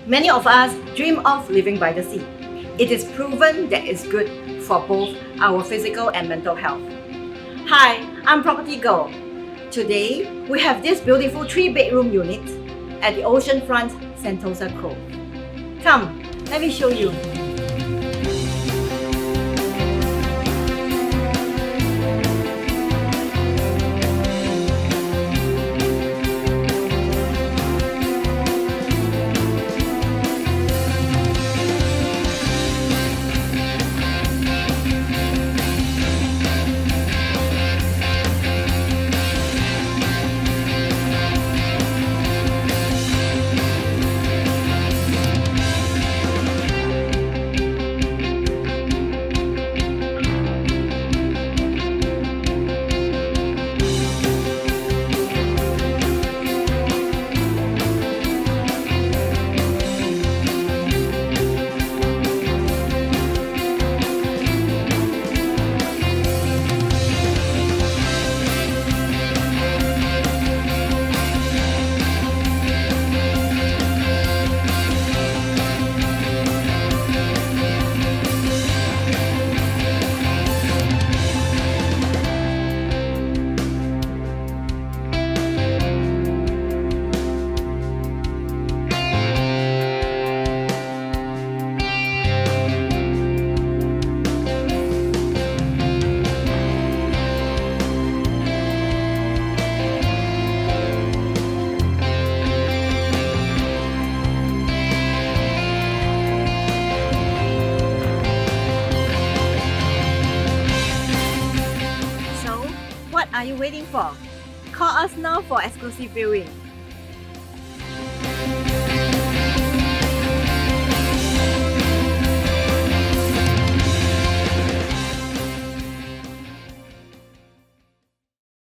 Many of us dream of living by the sea. It is proven that it's good for both our physical and mental health. Hi, I'm Property Girl. Today, we have this beautiful 3-bedroom unit at the Oceanfront Sentosa Cove. Come, let me show you. What are you waiting for? Call us now for exclusive viewing.